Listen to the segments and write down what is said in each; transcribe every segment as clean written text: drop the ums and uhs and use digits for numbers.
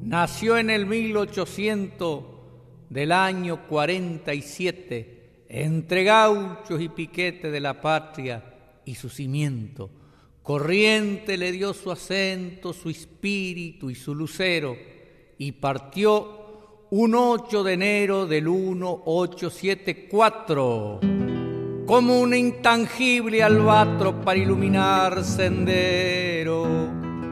nació en el 1800 del año 47, entre gauchos y piquete de la patria y su cimiento. Corriente le dio su acento, su espíritu y su lucero, y partió un 8 de enero del 1874, como un intangible albatro para iluminar sendero.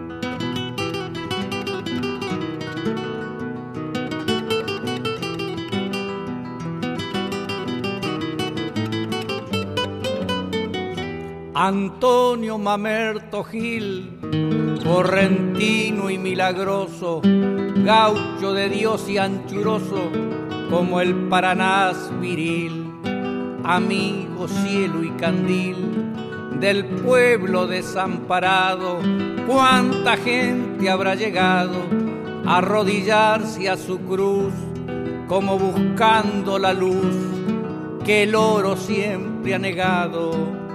Antonio Mamerto Gil, correntino y milagroso, gaucho de Dios y anchuroso, como el Paranás viril, amigo, cielo y candil del pueblo desamparado. Cuánta gente habrá llegado a arrodillarse a su cruz, como buscando la luz que el oro siempre ha negado.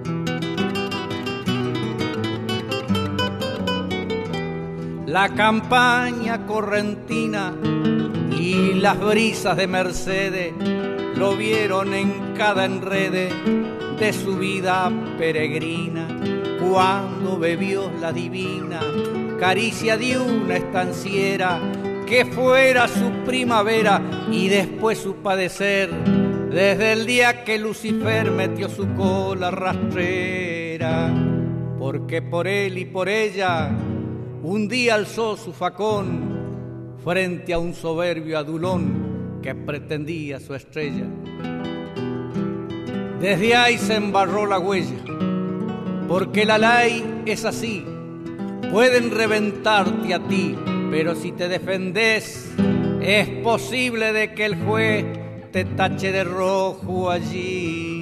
La campaña correntina y las brisas de Mercedes lo vieron en cada enrede de su vida peregrina, cuando bebió la divina caricia de una estanciera que fuera su primavera y después su padecer, desde el día que Lucifer metió su cola rastrera, porque por él y por ella un día alzó su facón frente a un soberbio adulón que pretendía su estrella. Desde ahí se embarró la huella, porque la ley es así. Pueden reventarte a ti, pero si te defendés, es posible de que el juez te tache de rojo allí.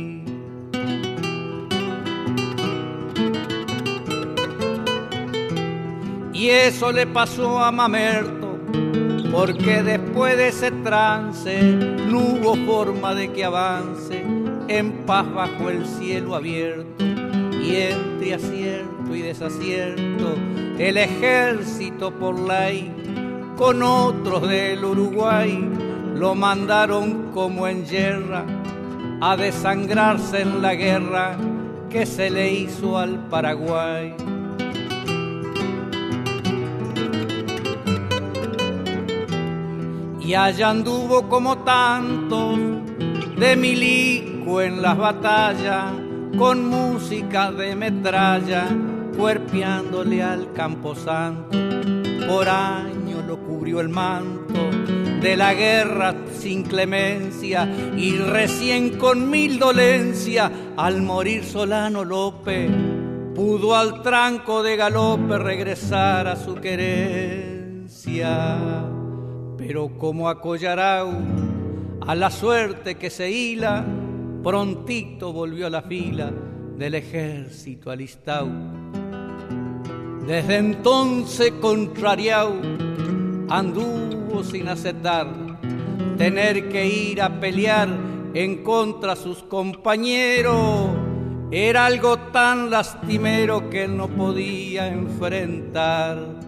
Y eso le pasó a Mamerto, porque después de ese trance no hubo forma de que avance en paz bajo el cielo abierto. Y entre acierto y desacierto, el ejército por ley con otros del Uruguay lo mandaron como en yerra a desangrarse en la guerra que se le hizo al Paraguay. Y allá anduvo como tantos de milico en las batallas, con música de metralla, cuerpeándole al camposanto. Por años lo cubrió el manto de la guerra sin clemencia, y recién con 1000 dolencias, al morir Solano López, pudo al tranco de galope regresar a su querencia. Pero como a Collarau, a la suerte que se hila, prontito volvió a la fila del ejército alistao. Desde entonces contrariao, anduvo sin aceptar tener que ir a pelear en contra de sus compañeros. Era algo tan lastimero que él no podía enfrentar.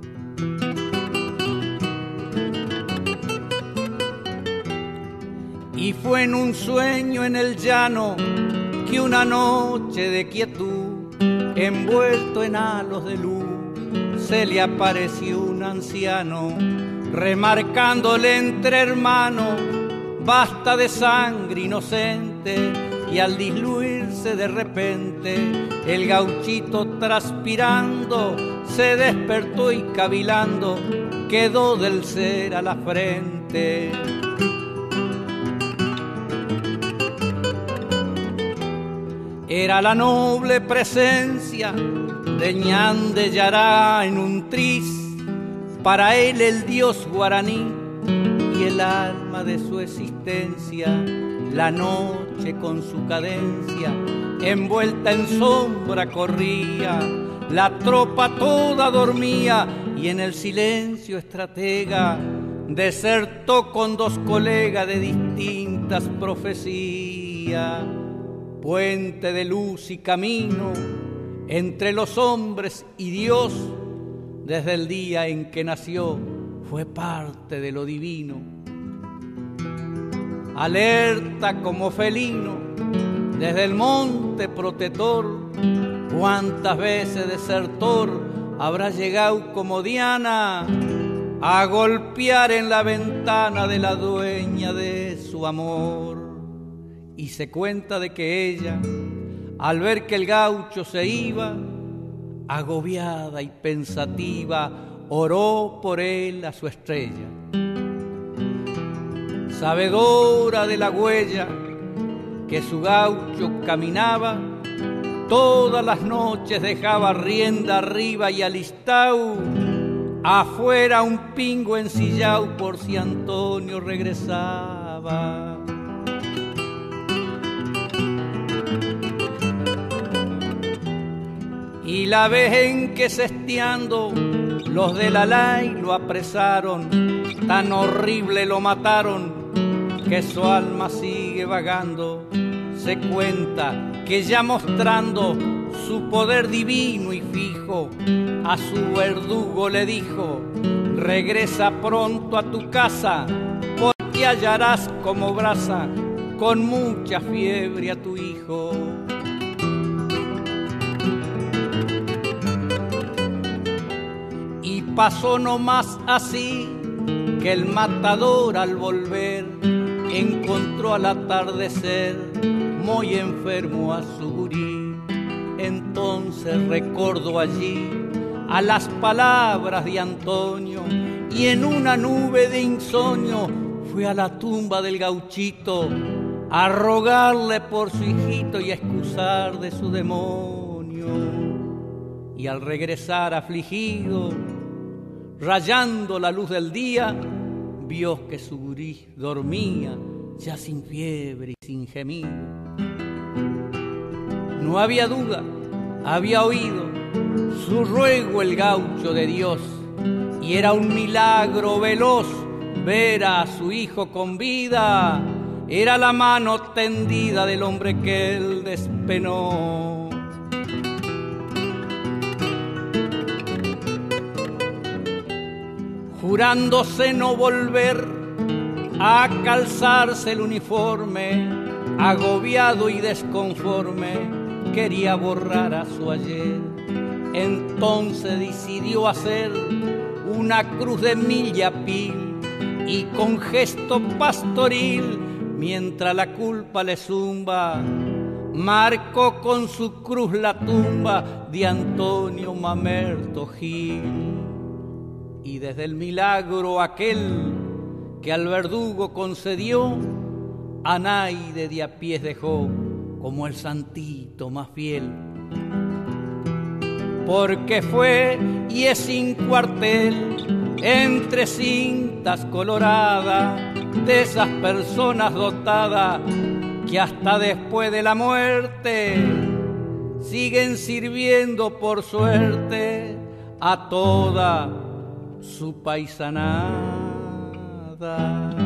Y fue en un sueño en el llano que una noche de quietud, envuelto en halos de luz, se le apareció un anciano, remarcándole entre hermanos: basta de sangre inocente. Y al diluirse de repente, el gauchito transpirando se despertó y cavilando quedó del ser a la frente. Era la noble presencia de Ñan de Yará en un tris, para él el dios guaraní y el alma de su existencia. La noche con su cadencia envuelta en sombra corría, la tropa toda dormía y en el silencio estratega desertó con 2 colegas de distintas profecías. Puente de luz y camino entre los hombres y Dios, desde el día en que nació fue parte de lo divino. Alerta como felino, desde el monte protector, cuántas veces desertor habrá llegado como Diana a golpear en la ventana de la dueña de su amor. Y se cuenta de que ella, al ver que el gaucho se iba, agobiada y pensativa, oró por él a su estrella. Sabedora de la huella que su gaucho caminaba, todas las noches dejaba rienda arriba y alistao afuera un pingo ensillao por si Antonio regresaba. Y la vez en que sesteando los de la ley lo apresaron, tan horrible lo mataron que su alma sigue vagando. Se cuenta que ya mostrando su poder divino y fijo, a su verdugo le dijo: regresa pronto a tu casa, porque hallarás como brasa con mucha fiebre a tu hijo. Y pasó nomás así que el matador al volver encontró al atardecer muy enfermo a su gurí. Entonces recordó allí a las palabras de Antonio y en una nube de insomnio fue a la tumba del gauchito a rogarle por su hijito y a excusar de su demonio. Y al regresar afligido, rayando la luz del día, vio que su gurí dormía ya sin fiebre y sin gemido. No había duda, había oído su ruego el gaucho de Dios, y era un milagro veloz ver a su hijo con vida. Era la mano tendida del hombre que él despenó. Jurándose no volver a calzarse el uniforme, agobiado y desconforme, quería borrar a su ayer. Entonces decidió hacer una cruz de millapil y con gesto pastoril, mientras la culpa le zumba, marcó con su cruz la tumba de Antonio Mamerto Gil. Y desde el milagro aquel que al verdugo concedió, a Naide de a pies dejó como el santito más fiel. Porque fue y es sin cuartel, entre cintas coloradas, de esas personas dotadas que hasta después de la muerte siguen sirviendo por suerte a toda su paisanada.